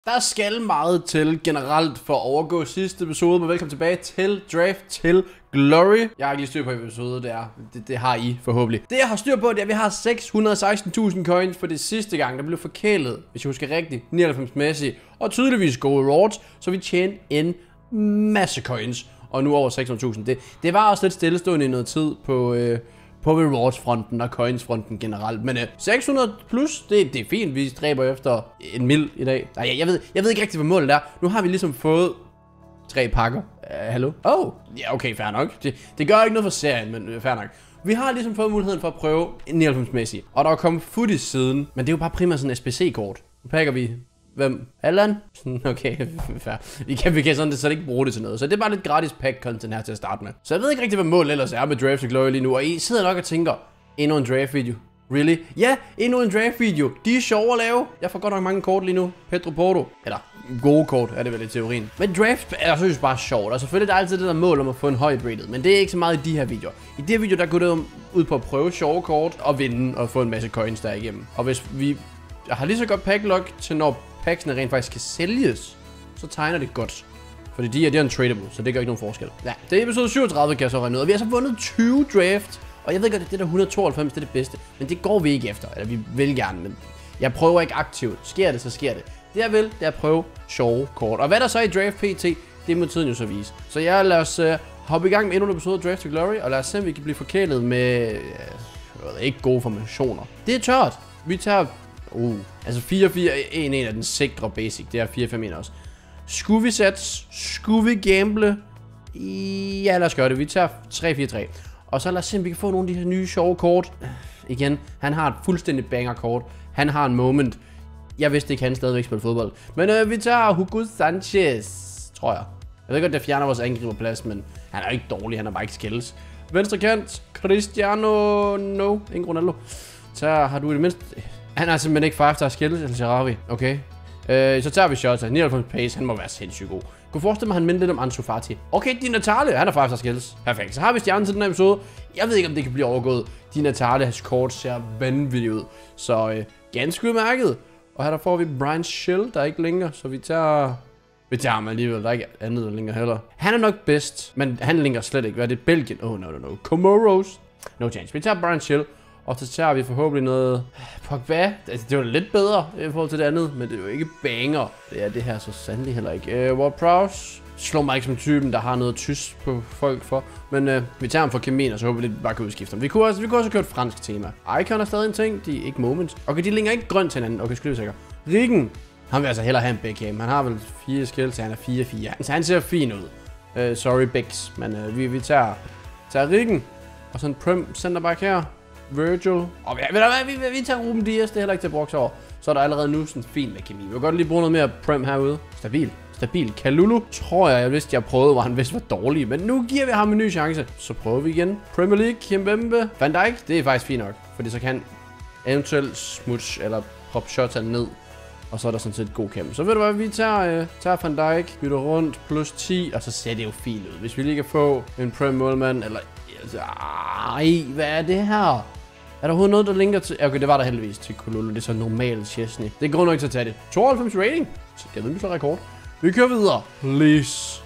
Der skal meget til generelt for at overgå sidste episode, men velkommen tilbage til Draft til Glory. Jeg har ikke lige styr på episode, det har I forhåbentlig. Det jeg har styr på, det er, at vi har 616.000 coins for det sidste gang, der blev forkælet, hvis jeg husker rigtigt, 99-mæssigt, og tydeligvis gode rewards, så vi tjente en masse coins, og nu over 600.000. Det var også lidt stillestående i noget tid på rewards-fronten og coins-fronten generelt. Men 600 plus, det er fint. Vi stræber efter en mil i dag. Nej, jeg ved ikke rigtig, hvad målet er. Nu har vi ligesom fået 3 pakker. Hallo? Ja, okay, fair nok. Det gør ikke noget for serien, men fair nok. Vi har ligesom fået muligheden for at prøve 99-mæssigt. Og der er kommet footage siden, men det er jo bare primært sådan et SBC-kort. Nu pakker vi... Hvem? Allan? Okay, fair. Vi kan sådan det ikke bruge det til noget. Så det er bare lidt gratis pack-content her til at starte med. Så jeg ved ikke rigtig, hvad målet ellers er med Draft til Glory lige nu. Og I sidder nok og tænker, endnu en draft-video. Really? Ja, endnu en draft-video. De er sjove at lave. Jeg får godt nok mange kort lige nu. Pedro Porto. Eller gode kort er det vel i teorien. Men draft er selvfølgelig bare sjovt. Og selvfølgelig er der altid det der mål om at få en højt rated. Men det er ikke så meget i de her videoer. I de her videoer, der går det ud på at prøve sjove kort og vinde og få en masse coins derigennem. Og hvis vi har lige så godt pack-lock til når packsene rent faktisk kan sælges, så tegner det godt. Fordi de er tradable, så det gør ikke nogen forskel. Ja, det er episode 37, kan jeg så regne ud. Og vi har så vundet 20 draft. Og jeg ved godt, at det der 192, det er det bedste. Men det går vi ikke efter. Eller vi vil gerne, men jeg prøver ikke aktivt. Sker det, så sker det. Det jeg vil, det er at prøve sjove kort. Og hvad der så er i draft pt, det må tiden jo så vise. Så lad os hoppe i gang med endnu en episode af Draft til Glory. Og lad os se, om vi kan blive forkælet med ikke gode formationer. Det er tørt. Vi tager... altså 4-4-1-1 er den sikre basic. Det er 4-5-1 også. Skulle vi sætte? Skulle vi gamble? Ja, lad os gøre det. Vi tager 3-4-3. Og så lad os se, om vi kan få nogle af de her nye sjove kort. Igen, han har et fuldstændig banger kort. Han har en moment. Jeg vidste ikke, han stadigvæk spiller fodbold. Men vi tager Hugo Sanchez, tror jeg. Jeg ved godt, det fjerner vores angriberplads, men han er ikke dårlig. Han er bare ikke skills. Venstre kant. Cristiano. No, ingen Ronaldo. Så har du i det mindste... Han er simpelthen ikke 5-star skills, eller Sharawi. Okay. Så tager vi Shota. 99 pace, han må være sindssygt god. Kunne forestille mig, han minder lidt om Ansu Fati. Okay, Di Natale, han er 5-star skills. Perfekt. Så har vi stjernen til den her episode. Jeg ved ikke, om det kan blive overgået. Di Natale, hans kort ser vanvittigt ud. Så ganske udmærket. Og her der får vi Brian Schill, der er ikke længere. Så vi tager ham alligevel. Der er ikke andet længere heller. Han er nok bedst, men han længere slet ikke. Hvad er det? Belgien? No. Comoros? No chance. Vi tager Brian Schill. Og så tager vi forhåbentlig noget Pogba. Altså, det var lidt bedre i forhold til det andet, men det er jo ikke banger. Det er det her så sandelig heller ikke. Ward-Prowse slår mig ikke som typen, der har noget tysk på folk for. Men vi tager ham for kemien, og så håber vi lidt bare kan udskifte ham. Vi kunne også have kørt fransk tema. Icon er stadig en ting, de er ikke moments. Okay, de ligger ikke grønt til hinanden. Okay, skal vi sikkert. Riggen, han vil altså hellere have en Beckham. Han har vel 4 skills, så han er 4-4. Så han ser fin ud. Sorry, Becks. Men vi tager Riggen. Og så en Prem centerback her. Virgil. Og vi tager Ruben Dias, det er heller ikke til at brokse over. Så er der allerede nu sådan fint med kemi. Vi vil godt lige bruge noget mere Prem herude. Stabil. Kalulu tror jeg vidste, jeg prøvede, hvor han vidste var dårlig. Men nu giver vi ham en ny chance. Så prøver vi igen. Premier League, Kimpembe. Van Dijk, det er faktisk fint nok. Fordi så kan eventuelt smuts eller prop shots ned. Og så er der sådan set god kæmpe. Så ved du hvad, vi tager Van Dijk, bytter rundt, plus 10. Og så ser det jo fint ud. Hvis vi lige kan få en Prem målmand, eller... hvad er det her? Er der overhovedet noget, der linker til... Okay, det var der heldigvis til Kololo. Det er så normalt Chesney. Det er grund nok til at tage det. 92 rating. Så jeg ved, vi slår rekord. Vi kører videre. Please.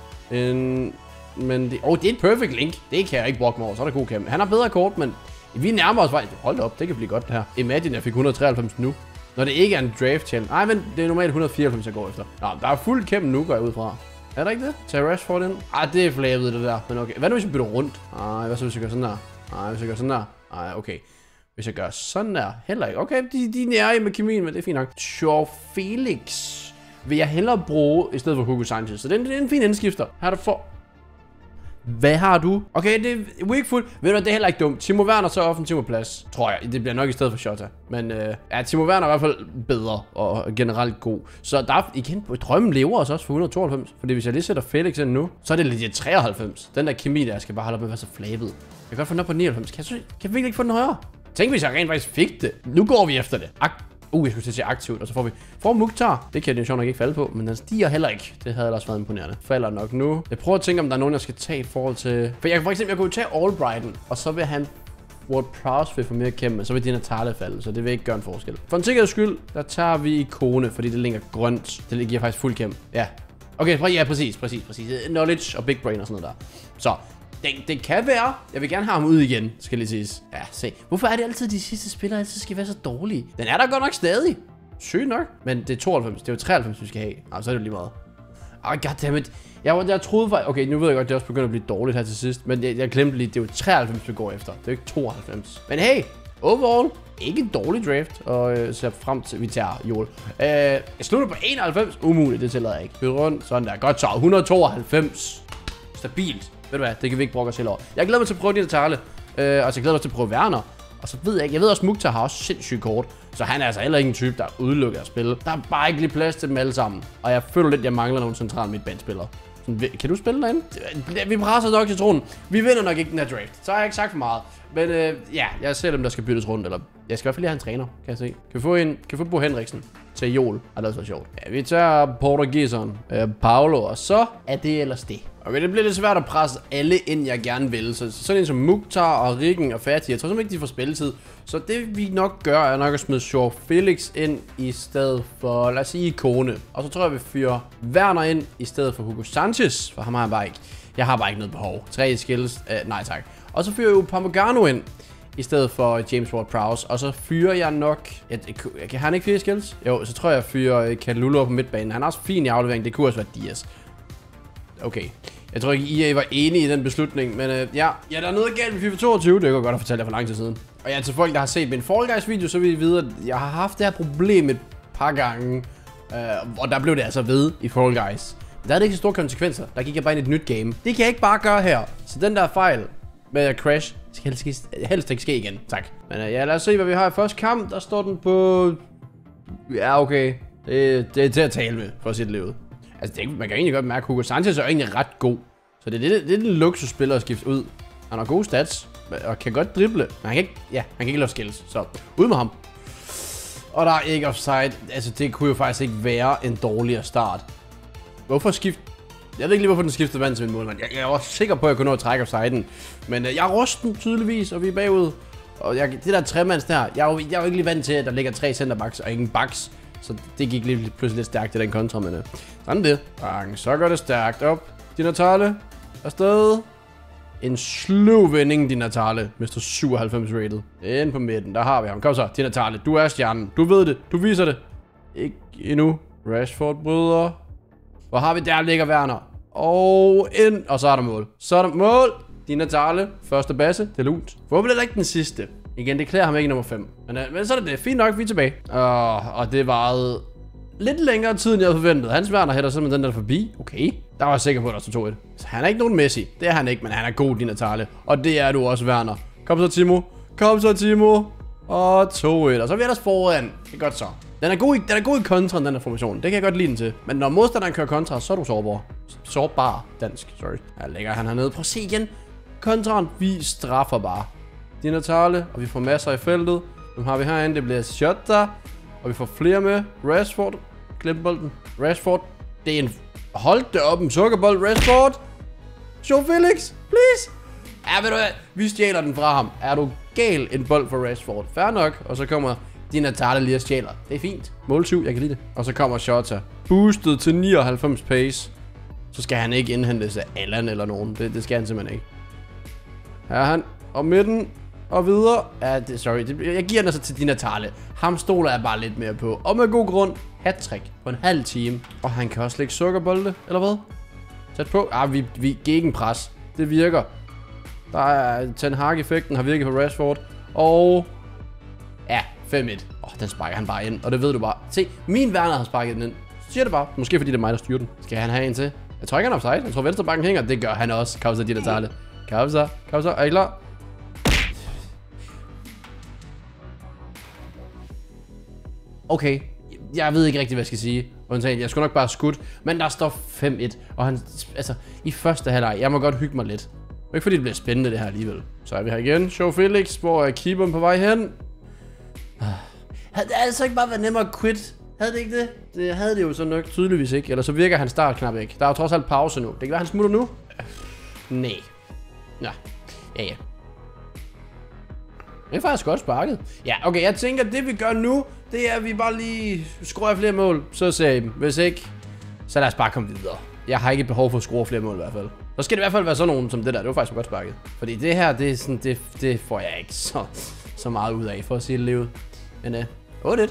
Men det... det er et perfect link. Det kan jeg ikke brokke mig over. Så er der god kæmpe. Han har bedre kort, men... Vi nærmer os faktisk... Hold op, det kan blive godt det her. Imagine, jeg fik 193 nu. Når det ikke er en draft challenge. Nej, men det er normalt 194, jeg går efter. Nå, der er fuld kæmpe nu, går jeg ud fra. Er der ikke det? Tag Rashford ind. Det er flabet det der. Men okay. Hvad nu hvis jeg bytter rundt? Hvad så hvis jeg gør sådan der? Hvis jeg gør sådan der? Okay. Hvis jeg gør sådan der? Heller ikke. Okay, de er nære med kemien, men det er fint nok. Joao Felix vil jeg hellere bruge i stedet for Hugo Sanchez. Så det er en fin indskifter. Her er der for... Hvad har du? Okay, det er weakful. Ved du, det er heller ikke dumt. Timo Werner så offensiv plads, tror jeg. Det bliver nok i stedet for Shota. Men Timo Werner er i hvert fald bedre og generelt god. Så der er igen, drømmen lever også for 192. Fordi hvis jeg lige sætter Felix ind nu, så er det legit 93. Den der kemi der skal bare holde op med at være så flabet. Jeg kan godt få den op på 99. Kan jeg virkelig ikke få den højere? Tænk, hvis jeg rent faktisk fik det. Nu går vi efter det. Jeg skulle til at sige aktivt, og så får Mukhtar. Det kan det jo sjovt nok ikke falde på, men den stiger heller ikke. Det havde ellers været imponerende. Falder nok nu. Jeg prøver at tænke, om der er nogen, jeg skal tage i forhold til... For jeg kunne tage Albrighton, og så vil han Ward-Prowse vil få mere kæmpe, så vil Dina Tale falde, så det vil ikke gøre en forskel. For en sikkerheds skyld, der tager vi ikone, fordi det ligger grønt. Det giver faktisk fuld kæmpe. Ja. Okay, ja, præcis. Knowledge og Big Brain og sådan noget der. Så, det kan være. Jeg vil gerne have ham ud igen, skal lige siges. Ja, se. Hvorfor er det altid, de sidste spillere altid skal være så dårlige? Den er der godt nok stadig. Sygt nok. Men det er 92, det er jo 93, vi skal have. Så er det jo lige meget. Goddammit. Jeg troede faktisk... Okay, nu ved jeg godt, det er også begyndt at blive dårligt her til sidst. Men jeg glemte lige, det er jo 93, vi går efter. Det er jo ikke 92. Men hey, overall, ikke en dårlig draft. Og ser frem til, vi tager Jol. Jeg slutter på 91. Umuligt, det tillader jeg ikke. Byde rundt. Sådan der. Godt så. 192. Stabilt. Ved du hvad, det kan vi ikke brokke os helt over. Jeg glæder mig til at prøve Dina Tale. Og så glæder mig til at prøve Werner. Og så ved jeg ikke, jeg ved også, Mukhtar har også sindssygt kort. Så han er altså heller ikke en type, der er udelukket at spille. Der er bare ikke lige plads til dem alle sammen. Og jeg føler lidt, at jeg mangler nogle centrale midtbanespillere. Kan du spille derinde? Vi presser nok til tronen. Vi vinder nok ikke den her draft. Så har jeg ikke sagt for meget. Men ja, jeg ser dem, der skal byttes rundt. Eller jeg skal i hvert fald lige have en træner, kan jeg se. Kan vi få Bo Henriksen til Jol? Det er så sjovt. Ja, vi tager portugiseren, Paulo, og så er det ellers det. Okay, det bliver lidt svært at presse alle ind, jeg gerne vil. Så sådan en som Mukhtar og Rikken og Fatih, jeg tror simpelthen ikke, de får spilletid. Så det vi nok gør, er nok at smide Joao Felix ind i stedet for, lad os sige, ikone. Og så tror jeg, vi fyrer Werner ind i stedet for Hugo Sanchez, for ham har jeg bare ikke. Jeg har bare ikke noget behov. 3 skills, nej tak. Og så fyrer jeg jo Upamecano ind i stedet for James Ward-Prowse. Og så fyrer jeg nok... Kan han ikke 4 skills? Jo, så tror jeg fyrer Kalulu på midtbanen. Han er også fin i aflevering. Det kunne også være Diaz. Okay. Jeg tror ikke, I var enige i den beslutning, men ja, der er noget galt med FIFA 22. Det kan jeg godt have fortalt jer for lang tid siden. Og ja, til folk, der har set min Fall Guys video, så vil I vide, at jeg har haft det her problem et par gange. Og der blev det altså ved i Fall Guys. Men der er det ikke så store konsekvenser. Der gik jeg bare ind i et nyt game. Det kan jeg ikke bare gøre her. Så den der fejl med at crash, skal helst ikke ske igen. Tak. Men ja, lad os se, hvad vi har i første kamp. Der står den på... Ja, okay. Det er til at tale med, for at sige det livet. Altså, man kan egentlig godt mærke, at Hugo Sanchez er egentlig ret god. Så det er lidt en luksusspiller at skifte ud. Han har gode stats, og kan godt drible. Men han kan ikke lave skills. Så ud med ham. Og der er ikke offside. Altså, det kunne jo faktisk ikke være en dårligere start. Hvorfor skifte? Jeg ved ikke lige, hvorfor den skiftede vand til min målmand. Jeg var sikker på, at jeg kunne nå at trække offsiden. Men jeg er rusten tydeligvis, og vi er bagud. Og det der tremands der, jeg er jo ikke lige vant til, at der ligger 3 centerbacks og ingen backs. Så det gik lige pludselig lidt stærkt i den kontra, men sådan det. Bang, så går det stærkt op. Dina Tale afsted. En sløv vending, Dina Tale. Mr. 97 rated. Ind på midten, der har vi ham. Kom så, Dina Tale. Du er stjernen. Du ved det. Du viser det. Ikke endnu. Rashford bryder. Hvor har vi? Der ligger Werner. Og ind. Og så er der mål. Så er der mål. Dina Tale. Første basse. Det er lunt. Forhåbentlig ikke den sidste. Igen, det klæder ham ikke nummer 5. Men så er det. Fint nok, vi er tilbage. Og det varede lidt længere tid, end jeg havde forventet. Hans Werner hætter simpelthen den der forbi. Okay. Der var jeg sikker på, at der stod 2-1. Så han er ikke nogen Messi. Det er han ikke, men han er god, Dina Tale. Og det er du også, Werner. Kom så, Timo. Kom så, Timo. Og 2-1. Og så er vi ellers foran. Det er godt så. Den er god i kontra, den her formation. Det kan jeg godt lide den til. Men når modstanderen kører kontra, så er du sårbar. Sårbar. Dansk, sorry. Her ligger han hernede. Prøv at se igen. Kontraen, vi straffer bare. Dina Tale, og vi får masser i feltet. Nu har vi herinde, det bliver Shota. Og vi får flere med. Rashford. Glem bolden. Rashford. Det er en... Hold det op, en sukkerbold. Rashford. Joao Felix, please. Ja, ved du hvad? Vi stjæler den fra ham. Er du gal, en bold for Rashford? Fair nok. Og så kommer Dina Tale lige og stjæler. Det er fint. Mål 7, jeg kan lide det. Og så kommer Shota. Boostet til 99 pace. Så skal han ikke indhentes af Allan eller nogen. Det skal han simpelthen ikke. Her er han. Og midten. Og videre. Ja, jeg giver den altså til Dina Tale. Ham stoler jeg bare lidt mere på. Og med god grund. Hattrick på en halv time. Og han kan også lægge sukkerbolde. Eller hvad? Tæt på. Vi gegenpres. Det virker. Der er Ten Hag-effekten har virket på Rashford. Og... Ja, 5-1. Den sparker han bare ind. Og det ved du bare. Se, min Werner har sparket den ind. Så siger det bare. Måske fordi det er mig, der styrer den. Skal han have en til? Jeg tror ikke, han er offside. Jeg tror, venstrebakken hænger. Det gør han også. Kom så, Dina Tale. Kom så. Er I klar? Okay. Jeg ved ikke rigtig, hvad jeg skal sige. Undtagen, jeg skulle nok bare skudt. Men der står 5-1. Og han, altså, i første halvleg, jeg må godt hygge mig lidt. Ikke fordi det bliver spændende det her alligevel. Så er vi her igen. Joao Felix, hvor er keeperen på vej hen. Havde det altså ikke bare været nemmere at quit? Havde det ikke det? Det havde det jo så nok tydeligvis ikke. Eller så virker hans startknap ikke. Der er jo trods alt pause nu. Det kan være, han smutter nu. Nej. Ja. Det er faktisk godt sparket. Ja, okay, jeg tænker, det vi gør nu, det er, at vi bare lige skruer flere mål. Så ser I dem. Hvis ikke, så lad os bare komme videre. Jeg har ikke behov for at skrue flere mål i hvert fald. Så skal det i hvert fald være sådan nogen som det der. Det var faktisk godt sparket. Fordi det her, det er sådan, det får jeg ikke så meget ud af, for at sige det livet. Men 8-1.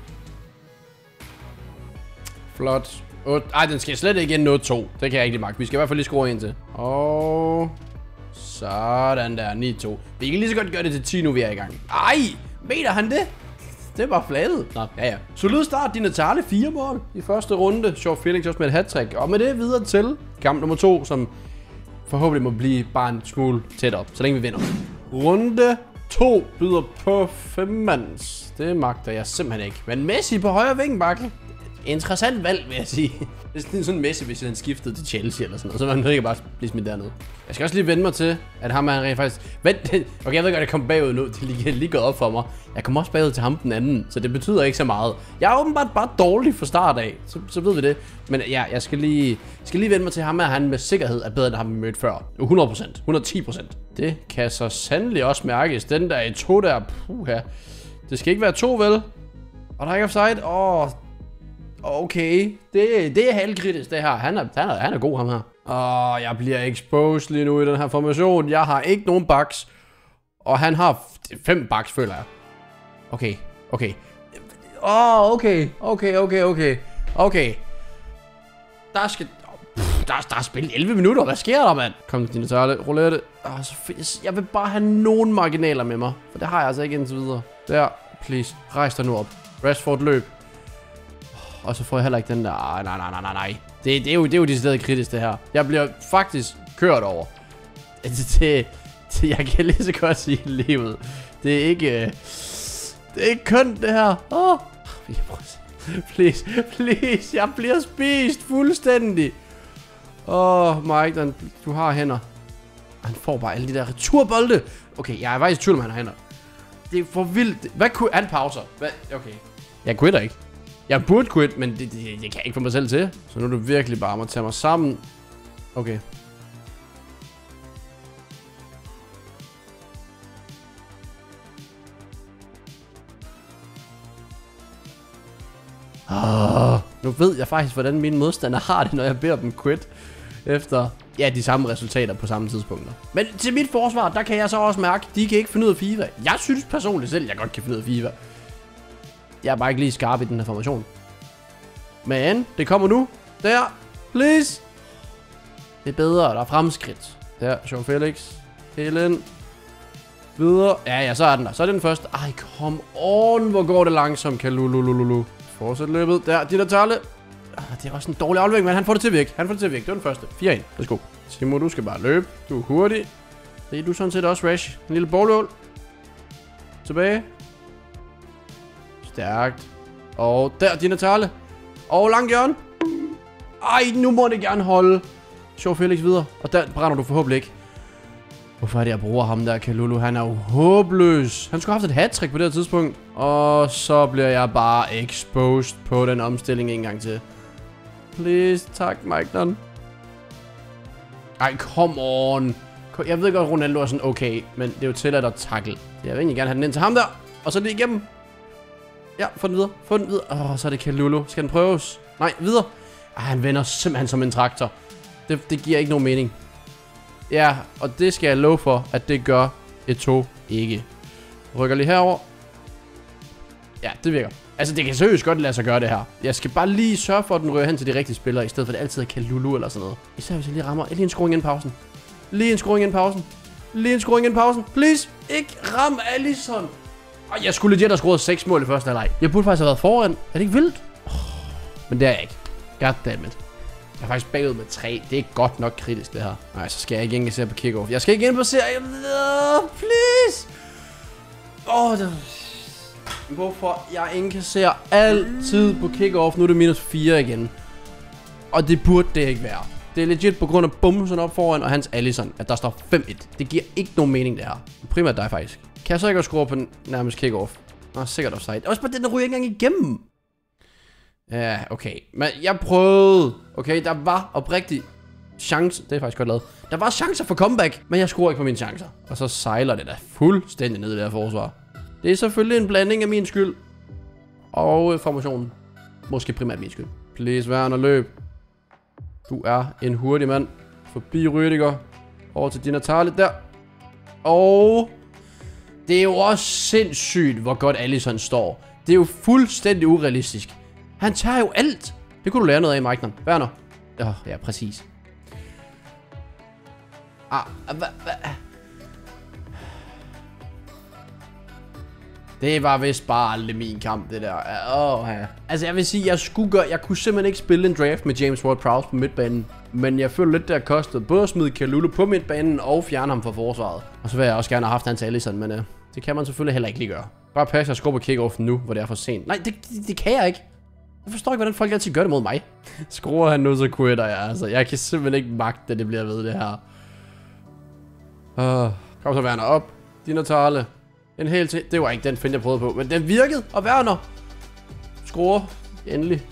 Flot. Ej, den skal slet ikke ind 0-2. Det kan jeg ikke lide, Mark. Vi skal i hvert fald lige skrue ind til. Og sådan der, 9-2. Vi kan lige så godt gøre det til 10 nu, vi er i gang. Ej, mener han det? Det er bare fladet. Nå, ja. Solid start, Di Natale 4 mål i første runde. Joao Felix også med et hat-trick. Og med det videre til kamp nummer 2, som forhåbentlig må blive bare en smule tæt op, så længe vi vinder. Runde 2 byder på 5 mands. Det magter jeg simpelthen ikke. Men Messi på højre vingebakke. Interessant valg, vil jeg sige. Det er sådan Messi, hvis han skiftede til Chelsea eller sådan noget. Så man ikke bare blive smidt dernede. Jeg skal også lige vende mig til, at ham er rent faktisk... Vent, okay, jeg ved godt, at jeg kom bagud nu. Det er lige gået op for mig. Jeg kom også bagud til ham den anden, så det betyder ikke så meget. Jeg er åbenbart bare dårlig fra start af, så ved vi det. Men ja, jeg skal lige vende mig til ham, at han med sikkerhed er bedre end ham, vi mødte før. 100%, 110%. Det kan så sandelig også mærkes. Den der i 2 der, puha. Det skal ikke være 2, vel? Og der er ikke offside. Okay, det er halvkritisk det her. Han er god, ham her. Jeg bliver exposed lige nu i den her formation. Jeg har ikke nogen backs. Og han har 5 backs, føler jeg. Okay. Okay. Der er spillet 11 minutter. Hvad sker der, mand? Kom, Di Natale, roulette. Jeg vil bare have nogen marginaler med mig. For det har jeg altså ikke indtil videre. Der, please. Rejs dig nu op. Rashford løb. Og så får jeg heller ikke den der. Nej. Det er jo decideret kritisk, det her. Jeg bliver faktisk kørt over. Jeg kan lige så godt sige livet. Det er ikke kønt, det her. Please. Jeg bliver spist fuldstændig. Mike, du har hænder. Han får bare alle de der returbolde. Okay, jeg er faktisk i tvivl om, han har hænder. Det er for vildt. Hvad kunne han pauser? Okay. Jeg quitter ikke. Jeg burde quit, men det kan jeg ikke få mig selv til. Så nu er det virkelig bare at tage mig sammen. Okay. Nu ved jeg faktisk, hvordan mine modstandere har det, når jeg beder dem quit. Efter, de samme resultater på samme tidspunkter. Men til mit forsvar, der kan jeg så også mærke, de kan ikke finde ud af FIFA. Jeg synes personligt selv, jeg godt kan finde ud af FIFA. Jeg er bare ikke lige skarp i den her formation. Men det kommer nu. Der. Please. Det er bedre. Der er fremskridt. Der. Joao Felix. Helt ind. Videre. Ja, så er den der. Så er det den første. Ej, come on. Hvor går det langsomt, Kalulu. Fortsæt løbet. Der. Di Natale. Det er også en dårlig aflevering, men han får det til at virke. Det var den første. 4-1. Værsgo. Timo, du skal bare løbe. Du er hurtig. Det er du sådan set også, Rash. En lille ballhål. Tilbage. Stærkt. Og der, Di Natale. Og langt hjørne. Ej, nu må det gerne holde. Joao Felix videre. Og der brænder du forhåbentlig ikke. Hvorfor er det, jeg bruger ham der, Kalulu? Han er jo håbløs. Han skulle have haft et hat-trick på det her tidspunkt. Og så bliver jeg bare exposed på den omstilling en gang til. Please, tak, Mike. Ej, come on. Jeg ved godt, at Ronaldo er sådan okay, men det er jo tilladt at tackle. Jeg vil egentlig gerne have den ind til ham der. Og så er det igennem. Ja, få den videre. Så er det Kalulu. Skal den prøves? Nej, videre. Han vender simpelthen som en traktor. Det giver ikke nogen mening. Ja, og det skal jeg love for, at det gør Eto'o ikke. Rykker lige herover. Ja, det virker. Altså, det kan seriøst godt lade sig gøre det her. Jeg skal bare lige sørge for, at den rører hen til de rigtige spillere, i stedet for at det altid er Kalulu eller sådan noget. Især hvis jeg lige rammer. Lige en scoring inden pausen. Please, ikke ram Alisson. Jeg skulle legit have scoret 6 mål i første halvleg. Jeg burde faktisk have været foran. Er det ikke vildt? Men det er jeg ikke. Goddammit. Jeg er faktisk bagud med 3. Det er godt nok kritisk, det her. Nej, så skal jeg ikke indkassere på kickoff. Jeg skal ikke indkassere. Please. Hvorfor jeg indkasserer altid på kickoff. Nu er det minus 4 igen. Og det burde det ikke være. Det er legit på grund af bumsen op foran og hans Alisson, at der står 5-1. Det giver ikke nogen mening, det her. Primært dig faktisk. Kan jeg så ikke score på den nærmest kickoff? Nå, sikkert offside. Også bare den, der ryger ikke engang igennem. Ja, okay. Men jeg prøvede. Okay, der var oprigtigt chance. Det er faktisk godt lavet. Der var chancer for comeback, men jeg scorer ikke på mine chancer. Og så sejler det da fuldstændig ned i det her forsvar. Det er selvfølgelig en blanding af min skyld. Og formationen. Måske primært min skyld. Please, Werner, løb. Du er en hurtig mand. Forbi Rüdiger. Over til Di Natale der. Og det er jo også sindssygt, hvor godt Alisson står. Det er jo fuldstændig urealistisk. Han tager jo alt. Det kunne du lære noget af, Mike. Werner. Ja, præcis. Det var vist bare aldrig min kamp, det der. Ja. Altså, jeg vil sige, jeg kunne simpelthen ikke spille en draft med James Ward-Prowse på midtbanen. Men jeg følte lidt, der kostede både at smide Kalulu på midtbanen og fjerne ham fra forsvaret. Og så vil jeg også gerne have haft hans Alisson, men det kan man selvfølgelig heller ikke lige gøre. Bare passe og skrue på kick-off nu, hvor det er for sent. Nej, det kan jeg ikke. Jeg forstår ikke, hvordan folk altid gør det mod mig. Skruer han nu, så quitter jeg. Altså, jeg kan simpelthen ikke magte, at det bliver ved det her. Kom så, Werner, op. Di Natale. En hel til. Det var ikke den find, jeg prøvede på. Men den virkede. Og Werner. Skruer. Endelig.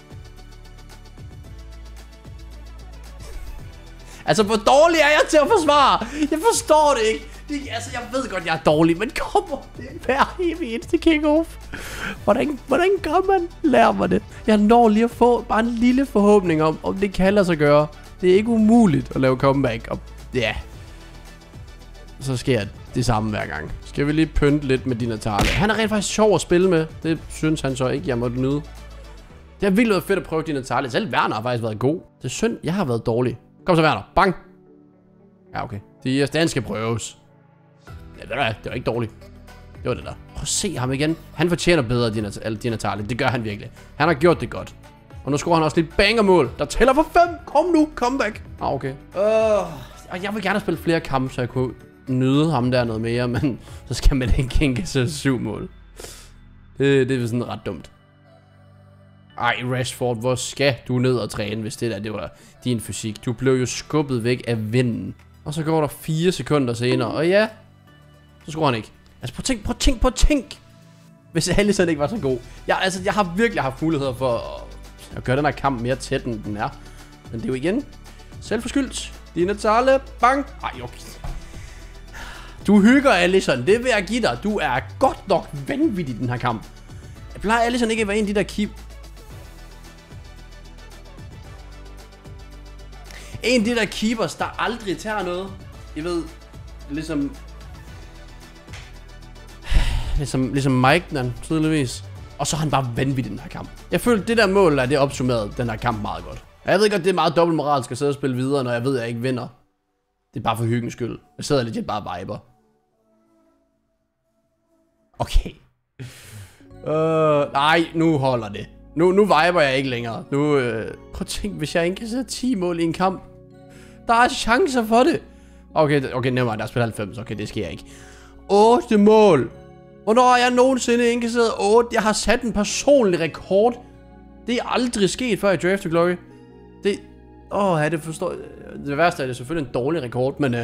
Altså, hvor dårlig er jeg til at forsvare? Jeg forstår det ikke. Altså, jeg ved godt, jeg er dårlig, men kommer det hver evig eneste kick-off. Hvordan gør man? Lær mig det. Jeg når lige at få bare en lille forhåbning om det kan lade sig gøre. Det er ikke umuligt at lave comeback. Og ja, så sker det samme hver gang. Skal vi lige pynte lidt med Di Natale. Han er rent faktisk sjov at spille med. Det synes han så ikke, jeg måtte nyde. Det har virkelig været fedt at prøve Di Natale. Selv Werner har faktisk været god. Det er synd, jeg har været dårlig. Kom så, Werner. Bang. Ja, okay. Den skal prøves. Ja, det var ikke dårligt. Det var det der. Prøv at se ham igen. Han fortjener bedre, Di Natale. Det gør han virkelig. Han har gjort det godt. Og nu scorer han også lidt bangermål. Der tæller for 5. Kom nu. Comeback. Okay. Og jeg vil gerne spille flere kampe, så jeg kunne nyde ham der noget mere. Men så skal man ikke indkassere 7 mål. Det er sådan ret dumt. Ej, Rashford, hvor skal du ned og træne, hvis det var din fysik? Du blev jo skubbet væk af vinden. Og så går der 4 sekunder senere, og ja, så skruer han ikke. Altså, prøv at tænk. Hvis Alisson ikke var så god. Jeg har virkelig haft muligheder for at gøre den her kamp mere tæt, end den er. Men det er jo igen selvforskyldt. Di Natale, bang. Ej, okay. Du hygger, Alisson. Det vil jeg give dig. Du er godt nok vanvittig i den her kamp. Jeg plejer Alisson ikke at være en af de der keep. En af de der keepers, der aldrig tager noget. I ved, ligesom Mike, tydeligvis. Og så er han bare vanvittig i den her kamp. Jeg føler, det der mål, det opsummerede den her kamp meget godt. Og jeg ved godt, det er meget dobbeltmoralsk at sidde og spille videre, når jeg ved, at jeg ikke vinder. Det er bare for hyggens skyld. Jeg sidder legit bare og viber. Okay. Nej, nu holder det. Nu viber jeg ikke længere. Prøv at tænk, hvis jeg ikke kan sætte 10 mål i en kamp. Der er chancer for det. Okay, never mind, der er spillet 90. Okay, det sker ikke. 8 mål. Hvornår har jeg nogensinde indkasseret 8? Jeg har sat en personlig rekord. Det er aldrig sket før i Draft to Glory. Det forstår jeg. Det værste er, det selvfølgelig en dårlig rekord, men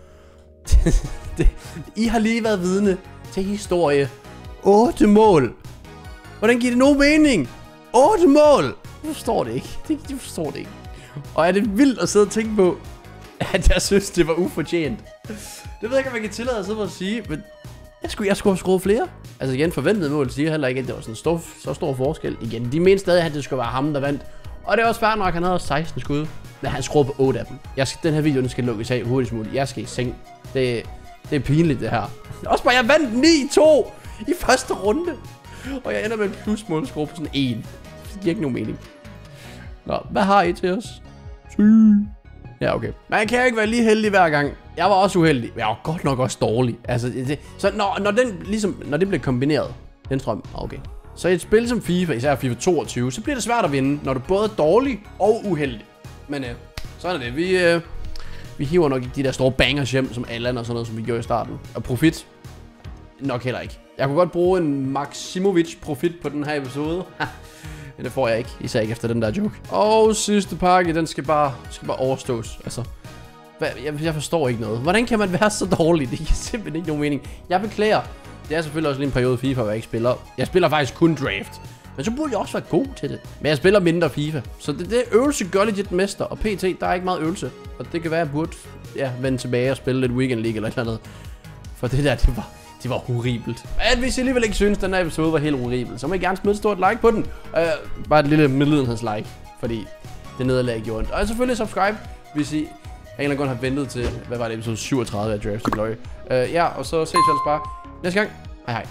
I har lige været vidne til historie. 8 mål. Hvordan giver det nogen mening? 8 mål. Jeg forstår det ikke. De forstår det ikke. Og er det vildt at sidde og tænke på, at jeg synes, det var ufortjent. Det ved jeg ikke, om jeg kan tillade at sidde og sige, men jeg skulle have skruet flere. Altså igen, forventet mål siger heller ikke, at det var sådan så stor forskel. Igen, de mente stadig, at det skulle være ham, der vandt. Og det er også fair nok, han havde 16 skud. Men han skruede på 8 af dem. Den her video, den skal lukkes af hurtigst muligt. Jeg skal i seng. Det er pinligt, det her. Også bare, jeg vandt 9-2 i første runde. Og jeg ender med en plusmålskrue på sådan 1. Det giver ikke nogen mening. Nå, hvad har I til os? Ja, okay. Man kan ikke være lige heldig hver gang. Jeg var også uheldig. Jeg var godt nok også dårlig. Altså, så når det bliver kombineret. Den strøm. Okay. Så i et spil som FIFA, især FIFA 22, så bliver det svært at vinde, når du både er dårlig og uheldig. Men sådan er det. Vi hiver nok ikke de der store bangers hjem, som Allan og sådan noget, som vi gjorde i starten. Og profit? Nok heller ikke. Jeg kunne godt bruge en Maximovic profit på den her episode. Men det får jeg ikke, især ikke efter den der joke. Og sidste pakke, den skal bare overstås. Altså, jeg forstår ikke noget. Hvordan kan man være så dårlig? Det giver simpelthen ikke nogen mening. Jeg beklager. Det er selvfølgelig også lige en periode FIFA, hvor jeg ikke spiller. Jeg spiller faktisk kun draft. Men så burde jeg også være god til det. Men jeg spiller mindre FIFA. Så det øvelse gør legit mester. Og PT, der er ikke meget øvelse. Og det kan være, at jeg burde vende tilbage og spille lidt Weekend League eller et eller andet. For det der, det var horribelt. Men hvis I alligevel ikke synes, at den her episode var helt horribel, så må I gerne smide et stort like på den. Bare et lille medlidenhedslike. Fordi det nederlag gjorde ondt. Og selvfølgelig subscribe, hvis I af en eller anden grund har ventet til, hvad var det, episode 37 af Draft to Glory. Og så ses vi ellers bare næste gang. Hej hej.